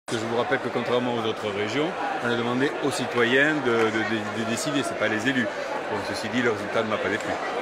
Je vous rappelle que contrairement aux autres régions, on a demandé aux citoyens de décider, ce n'est pas les élus. Donc ceci dit, le résultat ne m'a pas déplu.